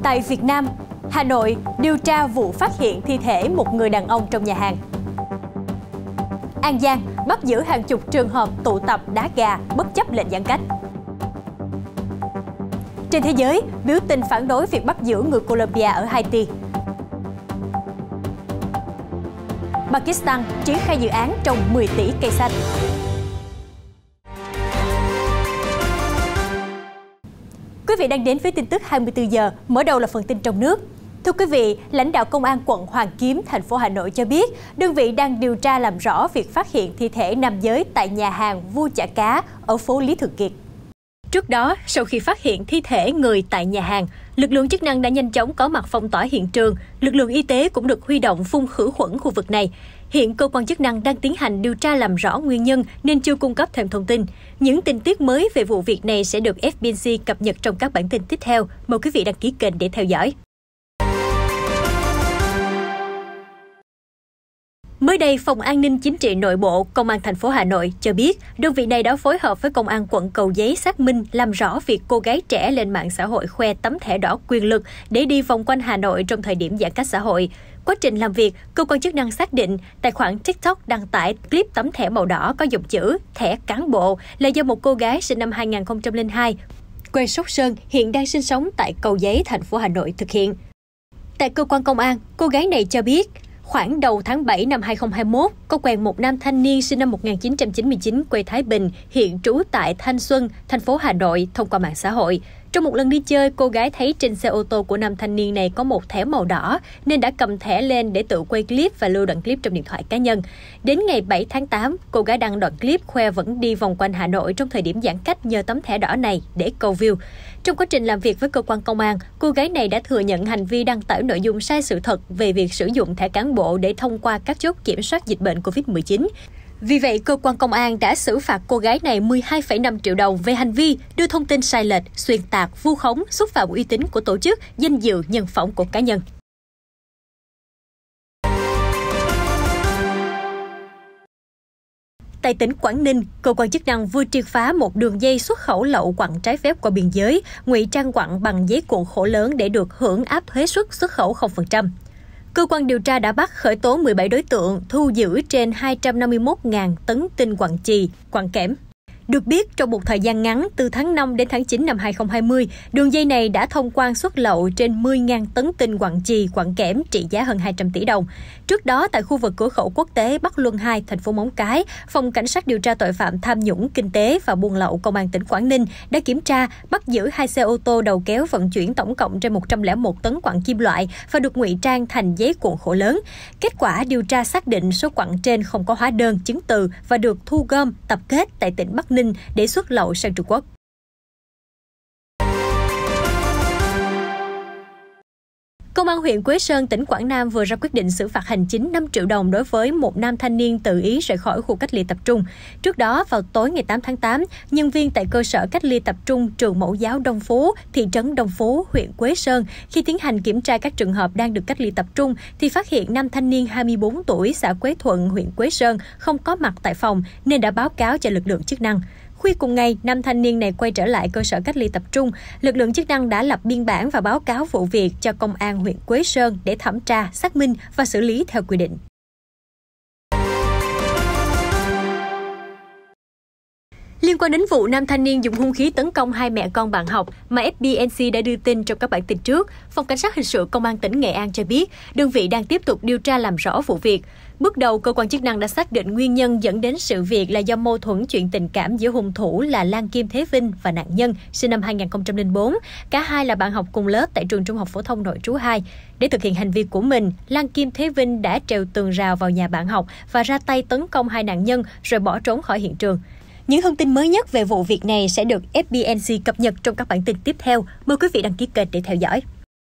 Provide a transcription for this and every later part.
Tại Việt Nam, Hà Nội điều tra vụ phát hiện thi thể một người đàn ông trong nhà hàng. An Giang bắt giữ hàng chục trường hợp tụ tập đá gà bất chấp lệnh giãn cách. Trên thế giới, biểu tình phản đối việc bắt giữ người Colombia ở Haiti. Pakistan triển khai dự án trồng 10 tỷ cây xanh. Quý vị đang đến với tin tức 24 giờ, mở đầu là phần tin trong nước. Thưa quý vị, lãnh đạo Công an quận Hoàn Kiếm, thành phố Hà Nội cho biết, đơn vị đang điều tra làm rõ việc phát hiện thi thể nam giới tại nhà hàng Vua Chả Cá ở phố Lý Thường Kiệt. Trước đó, sau khi phát hiện thi thể người tại nhà hàng, lực lượng chức năng đã nhanh chóng có mặt phong tỏa hiện trường, lực lượng y tế cũng được huy động phun khử khuẩn khu vực này. Hiện cơ quan chức năng đang tiến hành điều tra làm rõ nguyên nhân nên chưa cung cấp thêm thông tin. Những tình tiết mới về vụ việc này sẽ được FBNC cập nhật trong các bản tin tiếp theo. Mời quý vị đăng ký kênh để theo dõi. Mới đây, Phòng An ninh Chính trị Nội bộ Công an thành phố Hà Nội cho biết, đơn vị này đã phối hợp với Công an quận Cầu Giấy xác minh làm rõ việc cô gái trẻ lên mạng xã hội khoe tấm thẻ đỏ quyền lực để đi vòng quanh Hà Nội trong thời điểm giãn cách xã hội. Quá trình làm việc, cơ quan chức năng xác định tài khoản TikTok đăng tải clip tấm thẻ màu đỏ có dòng chữ thẻ cán bộ là do một cô gái sinh năm 2002, quê Sóc Sơn, hiện đang sinh sống tại Cầu Giấy, thành phố Hà Nội thực hiện. Tại cơ quan công an, cô gái này cho biết, khoảng đầu tháng 7 năm 2021, có quen một nam thanh niên sinh năm 1999 quê Thái Bình, hiện trú tại Thanh Xuân, thành phố Hà Nội thông qua mạng xã hội. Trong một lần đi chơi, cô gái thấy trên xe ô tô của nam thanh niên này có một thẻ màu đỏ nên đã cầm thẻ lên để tự quay clip và lưu đoạn clip trong điện thoại cá nhân. Đến ngày 7 tháng 8, cô gái đăng đoạn clip khoe vẫn đi vòng quanh Hà Nội trong thời điểm giãn cách nhờ tấm thẻ đỏ này để câu view. Trong quá trình làm việc với cơ quan công an, cô gái này đã thừa nhận hành vi đăng tải nội dung sai sự thật về việc sử dụng thẻ cán bộ để thông qua các chốt kiểm soát dịch bệnh COVID-19. Vì vậy, cơ quan công an đã xử phạt cô gái này 12,5 triệu đồng về hành vi đưa thông tin sai lệch, xuyên tạc, vu khống, xúc phạm uy tín của tổ chức, danh dự, nhân phẩm của cá nhân. Tại tỉnh Quảng Ninh, cơ quan chức năng vừa triệt phá một đường dây xuất khẩu lậu quặng trái phép qua biên giới, ngụy trang quặng bằng giấy cuộn khổ lớn để được hưởng áp thuế suất xuất khẩu 0%. Cơ quan điều tra đã bắt khởi tố 17 đối tượng, thu giữ trên 251.000 tấn tinh quặng chì, quặng kẽm. Được biết, trong một thời gian ngắn, từ tháng 5 đến tháng 9 năm 2020, đường dây này đã thông quan xuất lậu trên 10.000 tấn tinh quặng chì, quặng kẽm trị giá hơn 200 tỷ đồng. Trước đó, tại khu vực cửa khẩu quốc tế Bắc Luân 2, thành phố Móng Cái, Phòng Cảnh sát điều tra tội phạm tham nhũng kinh tế và buôn lậu Công an tỉnh Quảng Ninh đã kiểm tra, bắt giữ 2 xe ô tô đầu kéo vận chuyển tổng cộng trên 101 tấn quặng kim loại và được ngụy trang thành giấy cuộn khổ lớn. Kết quả điều tra xác định số quặng trên không có hóa đơn, chứng từ và được thu gom, tập kết tại tỉnh Bắc Ninh để xuất lậu sang Trung Quốc. Công an huyện Quế Sơn, tỉnh Quảng Nam vừa ra quyết định xử phạt hành chính 5 triệu đồng đối với một nam thanh niên tự ý rời khỏi khu cách ly tập trung. Trước đó, vào tối ngày 8 tháng 8, nhân viên tại cơ sở cách ly tập trung trường mẫu giáo Đông Phú, thị trấn Đông Phú, huyện Quế Sơn, khi tiến hành kiểm tra các trường hợp đang được cách ly tập trung, thì phát hiện nam thanh niên 24 tuổi, xã Quế Thuận, huyện Quế Sơn không có mặt tại phòng nên đã báo cáo cho lực lượng chức năng. Khuya cùng ngày, nam thanh niên này quay trở lại cơ sở cách ly tập trung. Lực lượng chức năng đã lập biên bản và báo cáo vụ việc cho Công an huyện Quế Sơn để thẩm tra, xác minh và xử lý theo quy định. Liên quan đến vụ nam thanh niên dùng hung khí tấn công 2 mẹ con bạn học mà FBNC đã đưa tin trong các bản tin trước, Phòng Cảnh sát Hình sự Công an tỉnh Nghệ An cho biết, đơn vị đang tiếp tục điều tra làm rõ vụ việc. Bước đầu, cơ quan chức năng đã xác định nguyên nhân dẫn đến sự việc là do mâu thuẫn chuyện tình cảm giữa hung thủ là Lan Kim Thế Vinh và nạn nhân sinh năm 2004. Cả hai là bạn học cùng lớp tại trường Trung học phổ thông Nội trú 2. Để thực hiện hành vi của mình, Lan Kim Thế Vinh đã trèo tường rào vào nhà bạn học và ra tay tấn công 2 nạn nhân rồi bỏ trốn khỏi hiện trường. Những thông tin mới nhất về vụ việc này sẽ được FBNC cập nhật trong các bản tin tiếp theo. Mời quý vị đăng ký kênh để theo dõi.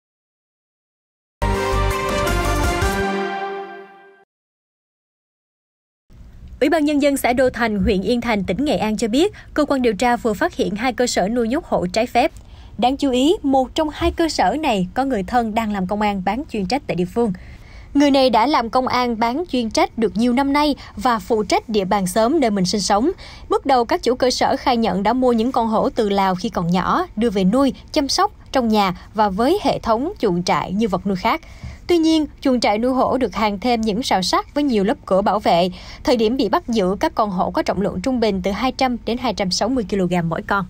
Ủy ban Nhân dân xã Đô Thành, huyện Yên Thành, tỉnh Nghệ An cho biết, cơ quan điều tra vừa phát hiện 2 cơ sở nuôi nhốt hộ trái phép. Đáng chú ý, một trong 2 cơ sở này có người thân đang làm công an bán chuyên trách tại địa phương. Người này đã làm công an bán chuyên trách được nhiều năm nay và phụ trách địa bàn xóm nơi mình sinh sống. Bước đầu, các chủ cơ sở khai nhận đã mua những con hổ từ Lào khi còn nhỏ, đưa về nuôi, chăm sóc, trong nhà và với hệ thống chuồng trại như vật nuôi khác. Tuy nhiên, chuồng trại nuôi hổ được hàn thêm những rào sắt với nhiều lớp cửa bảo vệ. Thời điểm bị bắt giữ, các con hổ có trọng lượng trung bình từ 200 đến 260 kg mỗi con.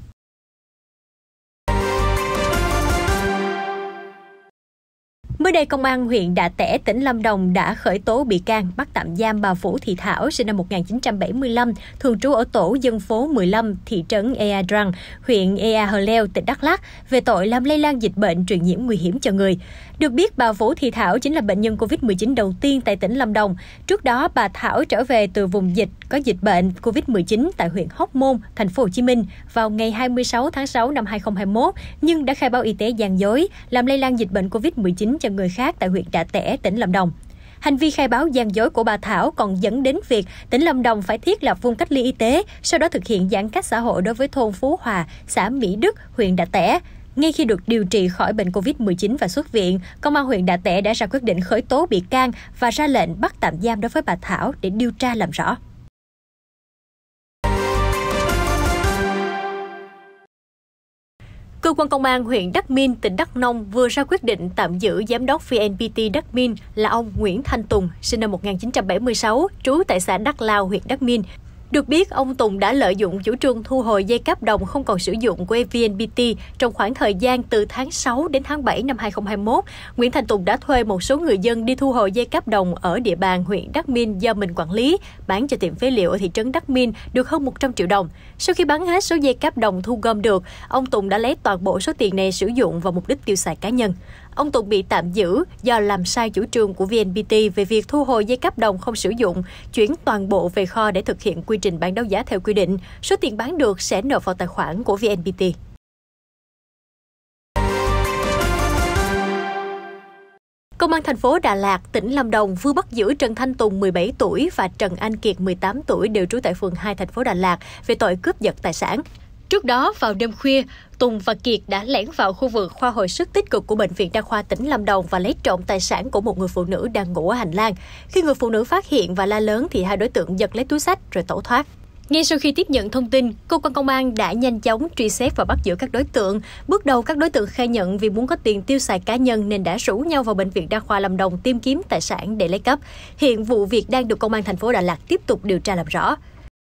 Mới đây, Công an huyện Đạ Tẻ, tỉnh Lâm Đồng đã khởi tố bị can, bắt tạm giam bà Vũ Thị Thảo, sinh năm 1975, thường trú ở tổ dân phố 15, thị trấn Ea Drang, huyện Ea Hờ Leo, tỉnh Đắk Lắk, về tội làm lây lan dịch bệnh truyền nhiễm nguy hiểm cho người. Được biết, bà Vũ Thị Thảo chính là bệnh nhân COVID-19 đầu tiên tại tỉnh Lâm Đồng. Trước đó, bà Thảo trở về từ vùng dịch có dịch bệnh COVID-19 tại huyện Hóc Môn, thành phố Hồ Chí Minh vào ngày 26 tháng 6 năm 2021, nhưng đã khai báo y tế gian dối, làm lây lan dịch bệnh COVID-19 cho người khác tại huyện Đạ Tẻ, tỉnh Lâm Đồng. Hành vi khai báo gian dối của bà Thảo còn dẫn đến việc tỉnh Lâm Đồng phải thiết lập vùng cách ly y tế, sau đó thực hiện giãn cách xã hội đối với thôn Phú Hòa, xã Mỹ Đức, huyện Đạ Tẻ. Ngay khi được điều trị khỏi bệnh COVID-19 và xuất viện, Công an huyện Đạ Tẻ đã ra quyết định khởi tố bị can và ra lệnh bắt tạm giam đối với bà Thảo để điều tra làm rõ. Cơ quan công an huyện Đắc Minh, tỉnh Đắk Nông vừa ra quyết định tạm giữ giám đốc VNPT Đắc Minh là ông Nguyễn Thanh Tùng, sinh năm 1976, trú tại xã Đắk Lao, huyện Đắc Minh. Được biết, ông Tùng đã lợi dụng chủ trương thu hồi dây cáp đồng không còn sử dụng của VNPT trong khoảng thời gian từ tháng 6 đến tháng 7 năm 2021. Nguyễn Thanh Tùng đã thuê một số người dân đi thu hồi dây cáp đồng ở địa bàn huyện Đắc Minh do mình quản lý, bán cho tiệm phế liệu ở thị trấn Đắc Minh được hơn 100 triệu đồng. Sau khi bán hết số dây cáp đồng thu gom được, ông Tùng đã lấy toàn bộ số tiền này sử dụng vào mục đích tiêu xài cá nhân. Ông Tùng bị tạm giữ do làm sai chủ trương của VNPT về việc thu hồi dây cáp đồng không sử dụng, chuyển toàn bộ về kho để thực hiện quy trình bán đấu giá theo quy định. Số tiền bán được sẽ nộp vào tài khoản của VNPT. Công an thành phố Đà Lạt, tỉnh Lâm Đồng vừa bắt giữ Trần Thanh Tùng, 17 tuổi và Trần Anh Kiệt, 18 tuổi, đều trú tại phường 2, thành phố Đà Lạt về tội cướp giật tài sản. Trước đó, vào đêm khuya, Tùng và Kiệt đã lẻn vào khu vực khoa hồi sức tích cực của Bệnh viện Đa khoa tỉnh Lâm Đồng và lấy trộm tài sản của một người phụ nữ đang ngủ ở hành lang. Khi người phụ nữ phát hiện và la lớn thì hai đối tượng giật lấy túi xách rồi tẩu thoát. Ngay sau khi tiếp nhận thông tin, cơ quan công an đã nhanh chóng truy xét và bắt giữ các đối tượng. Bước đầu, các đối tượng khai nhận vì muốn có tiền tiêu xài cá nhân nên đã rủ nhau vào Bệnh viện Đa khoa Lâm Đồng tìm kiếm tài sản để lấy cắp. Hiện vụ việc đang được Công an thành phố Đà Lạt tiếp tục điều tra làm rõ.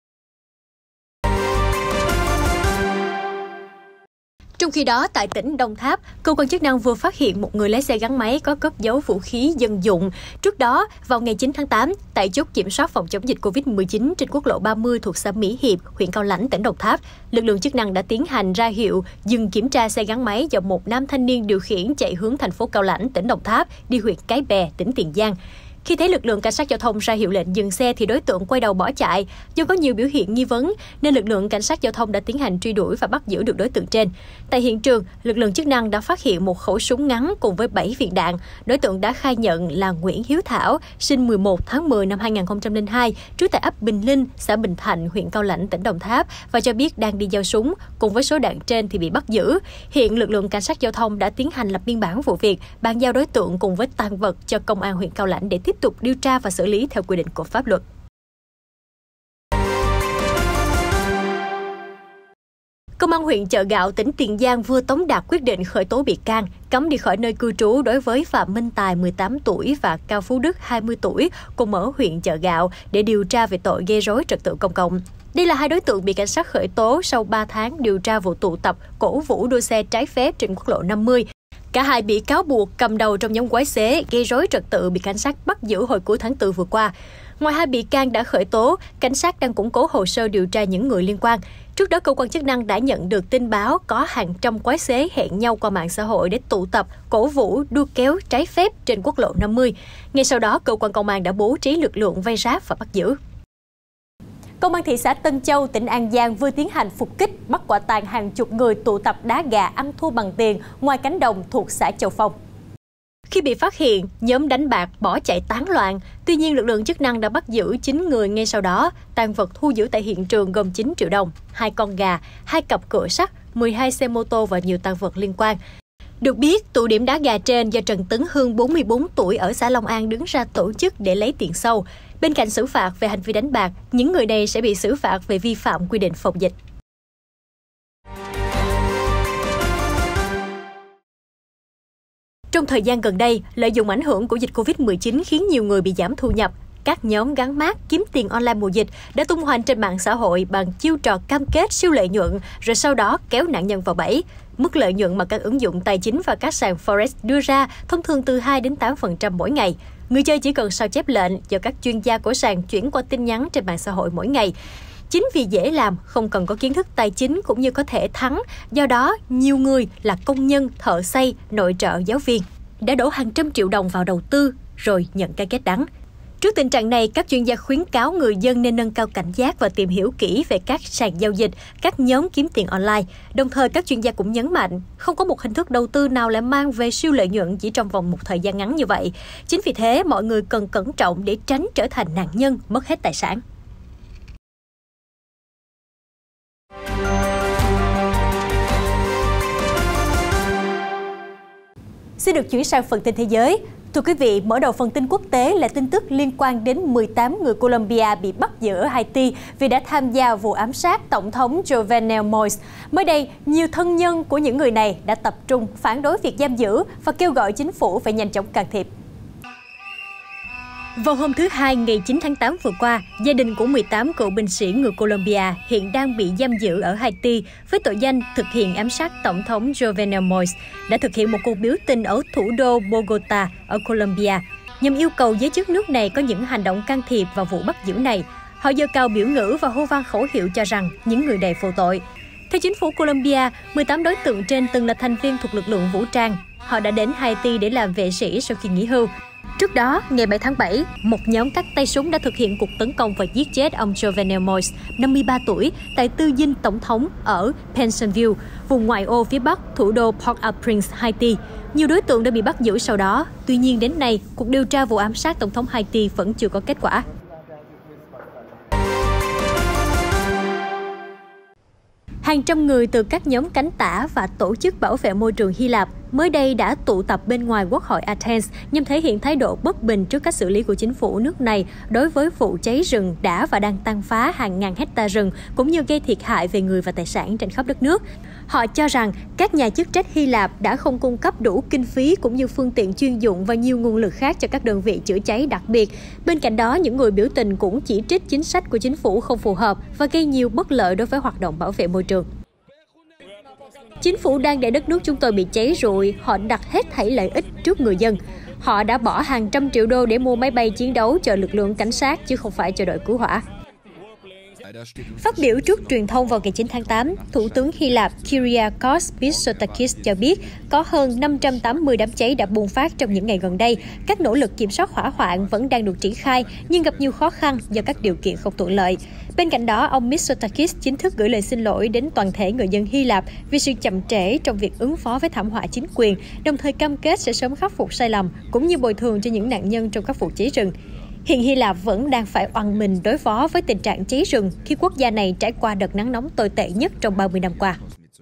Trong khi đó, tại tỉnh Đồng Tháp, cơ quan chức năng vừa phát hiện một người lái xe gắn máy có cất giấu vũ khí dân dụng. Trước đó, vào ngày 9 tháng 8, tại chốt kiểm soát phòng chống dịch COVID-19 trên quốc lộ 30 thuộc xã Mỹ Hiệp, huyện Cao Lãnh, tỉnh Đồng Tháp, lực lượng chức năng đã tiến hành ra hiệu dừng kiểm tra xe gắn máy do một nam thanh niên điều khiển chạy hướng thành phố Cao Lãnh, tỉnh Đồng Tháp, đi huyện Cái Bè, tỉnh Tiền Giang. Khi thấy lực lượng cảnh sát giao thông ra hiệu lệnh dừng xe thì đối tượng quay đầu bỏ chạy. Do có nhiều biểu hiện nghi vấn nên lực lượng cảnh sát giao thông đã tiến hành truy đuổi và bắt giữ được đối tượng trên. Tại hiện trường, lực lượng chức năng đã phát hiện một khẩu súng ngắn cùng với 7 viên đạn. Đối tượng đã khai nhận là Nguyễn Hiếu Thảo, sinh 11 tháng 10 năm 2002, trú tại ấp Bình Linh, xã Bình Thạnh, huyện Cao Lãnh, tỉnh Đồng Tháp và cho biết đang đi giao súng. Cùng với số đạn trên thì bị bắt giữ. Hiện lực lượng cảnh sát giao thông đã tiến hành lập biên bản vụ việc, bàn giao đối tượng cùng với tang vật cho công an huyện Cao Lãnh để tiếp tục điều tra và xử lý theo quy định của pháp luật. Công an huyện Chợ Gạo, tỉnh Tiền Giang vừa tống đạt quyết định khởi tố bị can, cấm đi khỏi nơi cư trú đối với Phạm Minh Tài, 18 tuổi và Cao Phú Đức, 20 tuổi, cùng ở huyện Chợ Gạo để điều tra về tội gây rối trật tự công cộng. Đây là hai đối tượng bị cảnh sát khởi tố sau 3 tháng điều tra vụ tụ tập cổ vũ đua xe trái phép trên quốc lộ 50. Cả hai bị cáo buộc cầm đầu trong nhóm quái xế gây rối trật tự bị cảnh sát bắt giữ hồi cuối tháng 4 vừa qua. Ngoài hai bị can đã khởi tố, cảnh sát đang củng cố hồ sơ điều tra những người liên quan. Trước đó, cơ quan chức năng đã nhận được tin báo có hàng trăm quái xế hẹn nhau qua mạng xã hội để tụ tập, cổ vũ, đua kéo trái phép trên quốc lộ 50. Ngay sau đó, cơ quan công an đã bố trí lực lượng vây ráp và bắt giữ. Công an thị xã Tân Châu, tỉnh An Giang vừa tiến hành phục kích, bắt quả tang hàng chục người tụ tập đá gà ăn thua bằng tiền ngoài cánh đồng thuộc xã Châu Phong. Khi bị phát hiện, nhóm đánh bạc bỏ chạy tán loạn. Tuy nhiên, lực lượng chức năng đã bắt giữ 9 người ngay sau đó. Tang vật thu giữ tại hiện trường gồm 9 triệu đồng, 2 con gà, 2 cặp cửa sắt, 12 xe mô tô và nhiều tang vật liên quan. Được biết, tụ điểm đá gà trên do Trần Tấn Hương, 44 tuổi ở xã Long An đứng ra tổ chức để lấy tiền sâu. Bên cạnh xử phạt về hành vi đánh bạc, những người này sẽ bị xử phạt về vi phạm quy định phòng dịch. Trong thời gian gần đây, lợi dụng ảnh hưởng của dịch Covid-19 khiến nhiều người bị giảm thu nhập. Các nhóm gắn mác kiếm tiền online mùa dịch đã tung hoành trên mạng xã hội bằng chiêu trò cam kết siêu lợi nhuận, rồi sau đó kéo nạn nhân vào bẫy. Mức lợi nhuận mà các ứng dụng tài chính và các sàn Forex đưa ra thông thường từ 2 đến 8% mỗi ngày. Người chơi chỉ cần sao chép lệnh do các chuyên gia của sàn chuyển qua tin nhắn trên mạng xã hội mỗi ngày. Chính vì dễ làm, không cần có kiến thức tài chính cũng như có thể thắng, do đó nhiều người là công nhân, thợ xây, nội trợ, giáo viên đã đổ hàng trăm triệu đồng vào đầu tư rồi nhận cái kết đắng. Trước tình trạng này, các chuyên gia khuyến cáo người dân nên nâng cao cảnh giác và tìm hiểu kỹ về các sàn giao dịch, các nhóm kiếm tiền online. Đồng thời, các chuyên gia cũng nhấn mạnh, không có một hình thức đầu tư nào lại mang về siêu lợi nhuận chỉ trong vòng một thời gian ngắn như vậy. Chính vì thế, mọi người cần cẩn trọng để tránh trở thành nạn nhân mất hết tài sản. Xin được chuyển sang phần tin thế giới. Thưa quý vị, mở đầu phần tin quốc tế là tin tức liên quan đến 18 người Colombia bị bắt giữ ở Haiti vì đã tham gia vụ ám sát Tổng thống Jovenel Moïse. Mới đây, nhiều thân nhân của những người này đã tập trung phản đối việc giam giữ và kêu gọi chính phủ phải nhanh chóng can thiệp. Vào hôm thứ Hai, ngày 9 tháng 8 vừa qua, gia đình của 18 cựu binh sĩ người Colombia hiện đang bị giam giữ ở Haiti với tội danh thực hiện ám sát Tổng thống Jovenel Moïse đã thực hiện một cuộc biểu tình ở thủ đô Bogota ở Colombia nhằm yêu cầu giới chức nước này có những hành động can thiệp vào vụ bắt giữ này. Họ giơ cao biểu ngữ và hô vang khẩu hiệu cho rằng những người này vô tội. Theo chính phủ Colombia, 18 đối tượng trên từng là thành viên thuộc lực lượng vũ trang. Họ đã đến Haiti để làm vệ sĩ sau khi nghỉ hưu. Trước đó, ngày 7 tháng 7, một nhóm các tay súng đã thực hiện cuộc tấn công và giết chết ông Jovenel Moïse, 53 tuổi, tại tư dinh tổng thống ở Pennsylvania, vùng ngoại ô phía bắc thủ đô Port-au-Prince, Haiti. Nhiều đối tượng đã bị bắt giữ sau đó. Tuy nhiên đến nay, cuộc điều tra vụ ám sát tổng thống Haiti vẫn chưa có kết quả. Hàng trăm người từ các nhóm cánh tả và tổ chức bảo vệ môi trường Hy Lạp mới đây đã tụ tập bên ngoài Quốc hội Athens nhằm thể hiện thái độ bất bình trước cách xử lý của chính phủ nước này đối với vụ cháy rừng đã và đang tàn phá hàng ngàn hecta rừng, cũng như gây thiệt hại về người và tài sản trên khắp đất nước. Họ cho rằng các nhà chức trách Hy Lạp đã không cung cấp đủ kinh phí cũng như phương tiện chuyên dụng và nhiều nguồn lực khác cho các đơn vị chữa cháy đặc biệt. Bên cạnh đó, những người biểu tình cũng chỉ trích chính sách của chính phủ không phù hợp và gây nhiều bất lợi đối với hoạt động bảo vệ môi trường. Chính phủ đang để đất nước chúng tôi bị cháy rụi, họ đặt hết thảy lợi ích trước người dân. Họ đã bỏ hàng trăm triệu đô để mua máy bay chiến đấu cho lực lượng cảnh sát chứ không phải cho đội cứu hỏa. Phát biểu trước truyền thông vào ngày 9 tháng 8, Thủ tướng Hy Lạp Kyriakos Mitsotakis cho biết có hơn 580 đám cháy đã bùng phát trong những ngày gần đây. Các nỗ lực kiểm soát hỏa hoạn vẫn đang được triển khai nhưng gặp nhiều khó khăn do các điều kiện không thuận lợi. Bên cạnh đó, ông Mitsotakis chính thức gửi lời xin lỗi đến toàn thể người dân Hy Lạp vì sự chậm trễ trong việc ứng phó với thảm họa chính quyền, đồng thời cam kết sẽ sớm khắc phục sai lầm cũng như bồi thường cho những nạn nhân trong các vụ cháy rừng. Hiện Hy Lạp vẫn đang phải oằn mình đối phó với tình trạng cháy rừng khi quốc gia này trải qua đợt nắng nóng tồi tệ nhất trong 30 năm qua.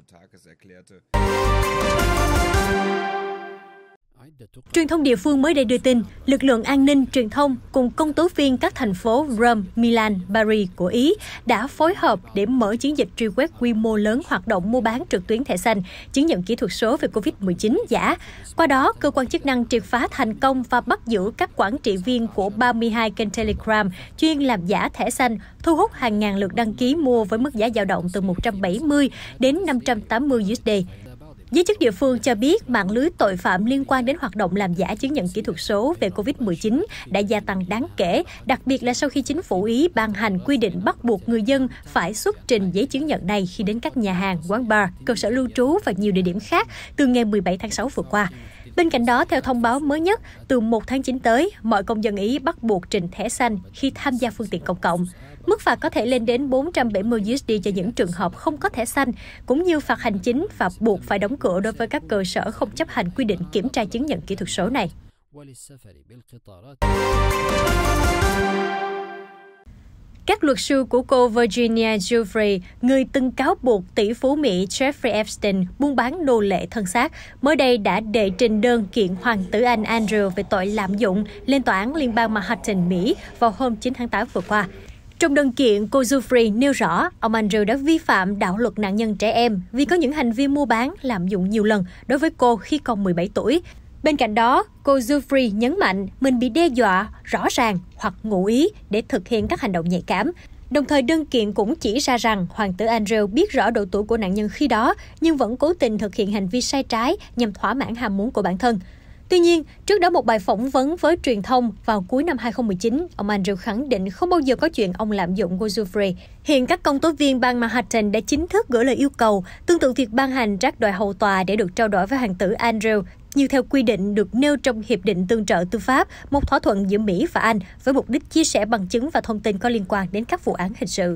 Truyền thông địa phương mới đây đưa tin, lực lượng an ninh, truyền thông cùng công tố viên các thành phố Rome, Milan, Paris của Ý đã phối hợp để mở chiến dịch truy quét quy mô lớn hoạt động mua bán trực tuyến thẻ xanh, chứng nhận kỹ thuật số về Covid-19 giả. Qua đó, cơ quan chức năng triệt phá thành công và bắt giữ các quản trị viên của 32 kênh Telegram chuyên làm giả thẻ xanh, thu hút hàng ngàn lượt đăng ký mua với mức giá dao động từ 170 đến 580 USD. Giới chức địa phương cho biết mạng lưới tội phạm liên quan đến hoạt động làm giả chứng nhận kỹ thuật số về Covid-19 đã gia tăng đáng kể, đặc biệt là sau khi chính phủ Ý ban hành quy định bắt buộc người dân phải xuất trình giấy chứng nhận này khi đến các nhà hàng, quán bar, cơ sở lưu trú và nhiều địa điểm khác từ ngày 17 tháng 6 vừa qua. Bên cạnh đó, theo thông báo mới nhất, từ 1 tháng 9 tới, mọi công dân Ý bắt buộc trình thẻ xanh khi tham gia phương tiện công cộng. Mức phạt có thể lên đến 470 USD cho những trường hợp không có thẻ xanh, cũng như phạt hành chính và buộc phải đóng cửa đối với các cơ sở không chấp hành quy định kiểm tra chứng nhận kỹ thuật số này. Các luật sư của cô Virginia Giuffre, người từng cáo buộc tỷ phú Mỹ Jeffrey Epstein buôn bán nô lệ thân xác, mới đây đã đệ trình đơn kiện hoàng tử Anh Andrew về tội lạm dụng lên tòa án liên bang Manhattan, Mỹ vào hôm 9 tháng 8 vừa qua. Trong đơn kiện, cô Giuffre nêu rõ ông Andrew đã vi phạm đạo luật nạn nhân trẻ em vì có những hành vi mua bán, lạm dụng nhiều lần đối với cô khi còn 17 tuổi. Bên cạnh đó, cô Giuffre nhấn mạnh mình bị đe dọa rõ ràng hoặc ngụ ý để thực hiện các hành động nhạy cảm. Đồng thời, đơn kiện cũng chỉ ra rằng hoàng tử Andrew biết rõ độ tuổi của nạn nhân khi đó, nhưng vẫn cố tình thực hiện hành vi sai trái nhằm thỏa mãn ham muốn của bản thân. Tuy nhiên, trước đó một bài phỏng vấn với truyền thông vào cuối năm 2019, ông Andrew khẳng định không bao giờ có chuyện ông lạm dụng cô Giuffre. Hiện các công tố viên bang Manhattan đã chính thức gửi lời yêu cầu, tương tự việc ban hành trác đòi hầu tòa để được trao đổi với hoàng tử Andrew, như theo quy định được nêu trong Hiệp định Tương trợ Tư pháp, một thỏa thuận giữa Mỹ và Anh với mục đích chia sẻ bằng chứng và thông tin có liên quan đến các vụ án hình sự.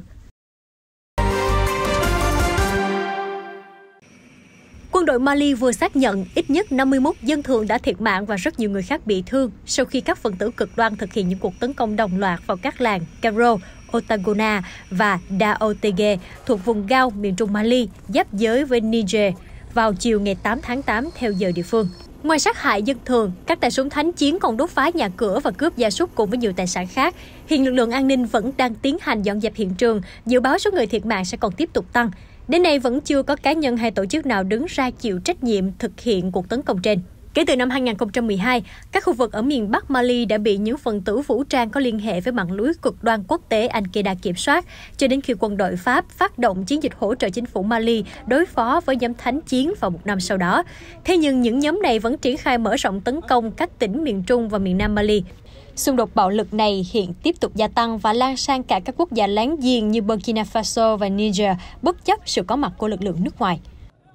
Quân đội Mali vừa xác nhận ít nhất 51 dân thường đã thiệt mạng và rất nhiều người khác bị thương sau khi các phần tử cực đoan thực hiện những cuộc tấn công đồng loạt vào các làng Garo, Otagona và Daotege thuộc vùng Gao, miền trung Mali, giáp giới với Niger vào chiều ngày 8 tháng 8 theo giờ địa phương. Ngoài sát hại dân thường, các tay súng thánh chiến còn đốt phá nhà cửa và cướp gia súc cùng với nhiều tài sản khác. Hiện lực lượng an ninh vẫn đang tiến hành dọn dẹp hiện trường, dự báo số người thiệt mạng sẽ còn tiếp tục tăng. Đến nay vẫn chưa có cá nhân hay tổ chức nào đứng ra chịu trách nhiệm thực hiện cuộc tấn công trên. Kể từ năm 2012, các khu vực ở miền Bắc Mali đã bị những phần tử vũ trang có liên hệ với mạng lưới cực đoan quốc tế Al-Qaeda kiểm soát, cho đến khi quân đội Pháp phát động chiến dịch hỗ trợ chính phủ Mali đối phó với nhóm thánh chiến vào một năm sau đó. Thế nhưng những nhóm này vẫn triển khai mở rộng tấn công các tỉnh miền Trung và miền Nam Mali. Xung đột bạo lực này hiện tiếp tục gia tăng và lan sang cả các quốc gia láng giềng như Burkina Faso và Niger, bất chấp sự có mặt của lực lượng nước ngoài.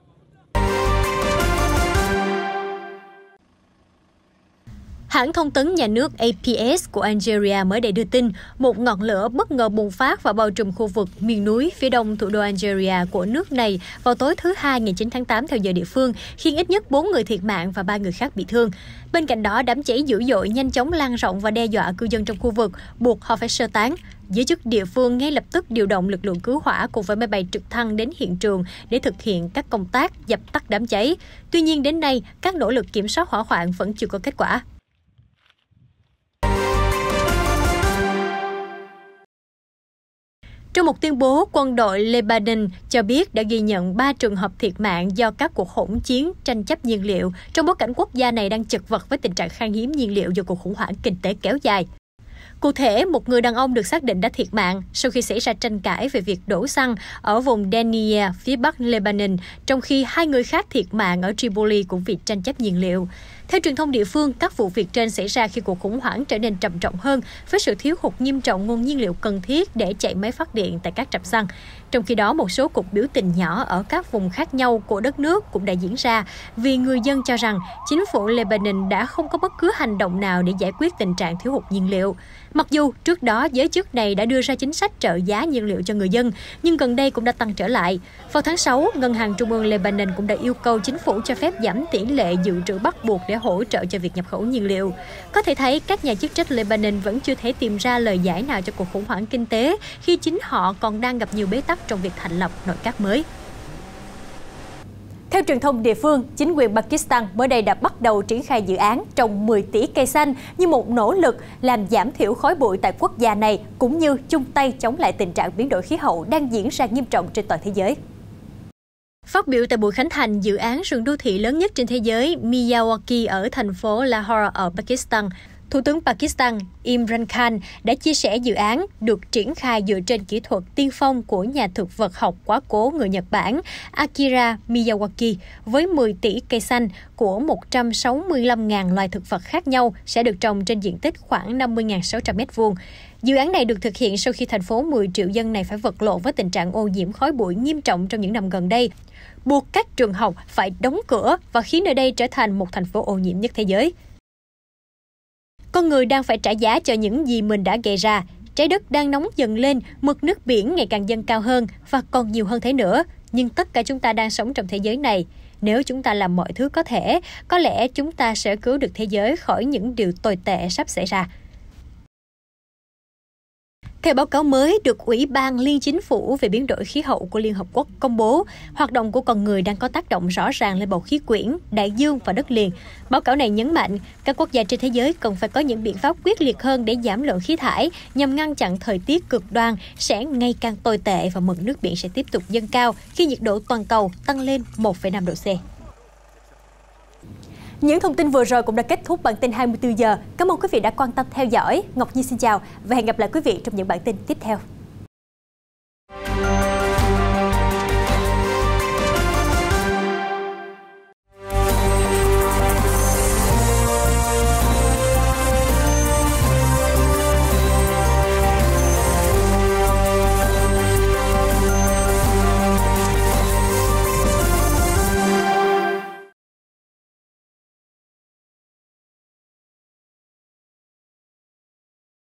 Hãng thông tấn nhà nước APS của Algeria mới đây đưa tin một ngọn lửa bất ngờ bùng phát và bao trùm khu vực miền núi phía đông thủ đô Algeria của nước này vào tối thứ Hai ngày 9 tháng 8 theo giờ địa phương, khiến ít nhất 4 người thiệt mạng và 3 người khác bị thương. Bên cạnh đó, đám cháy dữ dội nhanh chóng lan rộng và đe dọa cư dân trong khu vực, buộc họ phải sơ tán. Giới chức địa phương ngay lập tức điều động lực lượng cứu hỏa cùng với máy bay trực thăng đến hiện trường để thực hiện các công tác dập tắt đám cháy. Tuy nhiên đến nay, các nỗ lực kiểm soát hỏa hoạn vẫn chưa có kết quả. Trong một tuyên bố, quân đội Lebanon cho biết đã ghi nhận 3 trường hợp thiệt mạng do các cuộc hỗn chiến tranh chấp nhiên liệu, trong bối cảnh quốc gia này đang chật vật với tình trạng khan hiếm nhiên liệu do cuộc khủng hoảng kinh tế kéo dài. Cụ thể, một người đàn ông được xác định đã thiệt mạng sau khi xảy ra tranh cãi về việc đổ xăng ở vùng Denia, phía bắc Lebanon, trong khi 2 người khác thiệt mạng ở Tripoli cũng vì tranh chấp nhiên liệu. Theo truyền thông địa phương, các vụ việc trên xảy ra khi cuộc khủng hoảng trở nên trầm trọng hơn với sự thiếu hụt nghiêm trọng nguồn nhiên liệu cần thiết để chạy máy phát điện tại các trạm xăng. Trong khi đó, một số cuộc biểu tình nhỏ ở các vùng khác nhau của đất nước cũng đã diễn ra vì người dân cho rằng chính phủ Lebanon đã không có bất cứ hành động nào để giải quyết tình trạng thiếu hụt nhiên liệu. Mặc dù trước đó giới chức này đã đưa ra chính sách trợ giá nhiên liệu cho người dân, nhưng gần đây cũng đã tăng trở lại. Vào tháng 6, Ngân hàng Trung ương Lebanon cũng đã yêu cầu chính phủ cho phép giảm tỷ lệ dự trữ bắt buộc để hỗ trợ cho việc nhập khẩu nhiên liệu. Có thể thấy các nhà chức trách Lebanon vẫn chưa thể tìm ra lời giải nào cho cuộc khủng hoảng kinh tế khi chính họ còn đang gặp nhiều bế tắc trong việc thành lập nội các mới. Theo truyền thông địa phương, chính quyền Pakistan mới đây đã bắt đầu triển khai dự án trồng 10 tỷ cây xanh như một nỗ lực làm giảm thiểu khói bụi tại quốc gia này, cũng như chung tay chống lại tình trạng biến đổi khí hậu đang diễn ra nghiêm trọng trên toàn thế giới. Phát biểu tại buổi khánh thành dự án rừng đô thị lớn nhất trên thế giới Miyawaki ở thành phố Lahore ở Pakistan, Thủ tướng Pakistan Imran Khan đã chia sẻ dự án được triển khai dựa trên kỹ thuật tiên phong của nhà thực vật học quá cố người Nhật Bản Akira Miyawaki với 10 tỷ cây xanh của 165.000 loài thực vật khác nhau sẽ được trồng trên diện tích khoảng 50.600 m². Dự án này được thực hiện sau khi thành phố 10 triệu dân này phải vật lộn với tình trạng ô nhiễm khói bụi nghiêm trọng trong những năm gần đây, buộc các trường học phải đóng cửa và khiến nơi đây trở thành một thành phố ô nhiễm nhất thế giới. Con người đang phải trả giá cho những gì mình đã gây ra. Trái đất đang nóng dần lên, mực nước biển ngày càng dâng cao hơn và còn nhiều hơn thế nữa. Nhưng tất cả chúng ta đang sống trong thế giới này. Nếu chúng ta làm mọi thứ có thể, có lẽ chúng ta sẽ cứu được thế giới khỏi những điều tồi tệ sắp xảy ra. Theo báo cáo mới được Ủy ban Liên Chính phủ về biến đổi khí hậu của Liên Hợp Quốc công bố, hoạt động của con người đang có tác động rõ ràng lên bầu khí quyển, đại dương và đất liền. Báo cáo này nhấn mạnh, các quốc gia trên thế giới cần phải có những biện pháp quyết liệt hơn để giảm lượng khí thải nhằm ngăn chặn thời tiết cực đoan sẽ ngày càng tồi tệ và mực nước biển sẽ tiếp tục dâng cao khi nhiệt độ toàn cầu tăng lên 1,5 độ C. Những thông tin vừa rồi cũng đã kết thúc bản tin 24 giờ. Cảm ơn quý vị đã quan tâm theo dõi. Ngọc Nhi xin chào và hẹn gặp lại quý vị trong những bản tin tiếp theo.